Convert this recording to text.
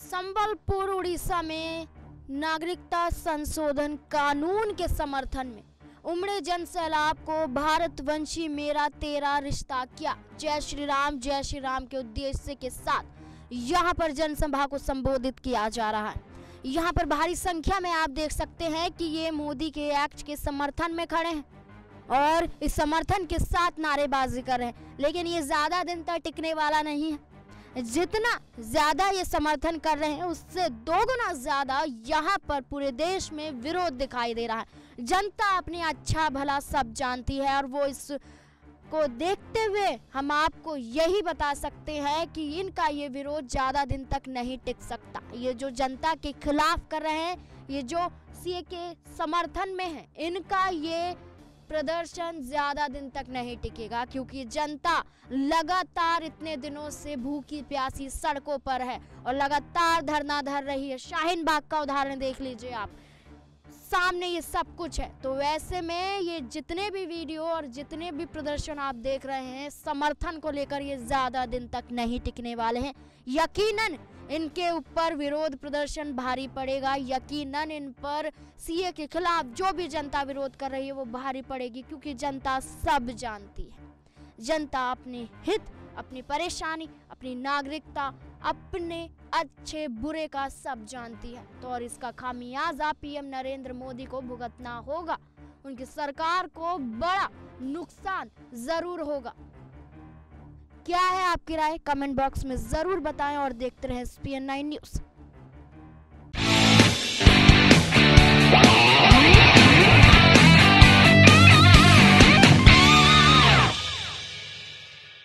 संबलपुर उड़ीसा में नागरिकता संशोधन कानून के समर्थन में उमड़े जन सैलाब को भारतवंशी मेरा तेरा रिश्ता क्या जय श्री राम के उद्देश्य के साथ यहां पर जनसभा को संबोधित किया जा रहा है। यहां पर भारी संख्या में आप देख सकते हैं कि ये मोदी के एक्ट के समर्थन में खड़े हैं और इस समर्थन के साथ नारेबाजी कर रहे हैं, लेकिन ये ज्यादा दिन तक टिकने वाला नहीं है। जितना ज्यादा ये समर्थन कर रहे हैं उससे दोगुना ज्यादा यहाँ पर पूरे देश में विरोध दिखाई दे रहा है। जनता अपनी अच्छा भला सब जानती है और वो इसको देखते हुए हम आपको यही बता सकते हैं कि इनका ये विरोध ज्यादा दिन तक नहीं टिक सकता। ये जो जनता के खिलाफ कर रहे हैं, ये जो सीए के समर्थन में है, इनका ये प्रदर्शन ज्यादा दिन तक नहीं टिकेगा, क्योंकि जनता लगातार इतने दिनों से भूखी प्यासी सड़कों पर है और लगातार धरना धर रही है। शाहीन बाग का उदाहरण देख लीजिए आप, सामने ये सब कुछ है। तो वैसे में ये जितने भी वीडियो और जितने भी प्रदर्शन आप देख रहे हैं समर्थन को लेकर, ये ज्यादा दिन तक नहीं टिकने वाले हैं। यकीनन इनके ऊपर विरोध प्रदर्शन भारी पड़ेगा, यकीनन इन पर सीए के खिलाफ जो भी जनता विरोध कर रही है वो भारी पड़ेगी, क्योंकि जनता सब जानती है। जनता अपने हित, अपनी परेशानी, अपनी नागरिकता, अपने अच्छे बुरे का सब जानती है। तो और इसका खामियाजा पीएम नरेंद्र मोदी को भुगतना होगा। उनकी सरकार को बड़ा नुकसान जरूर होगा। क्या है आपकी राय? कमेंट बॉक्स में जरूर बताएं और देखते रहें SPN9 न्यूज़।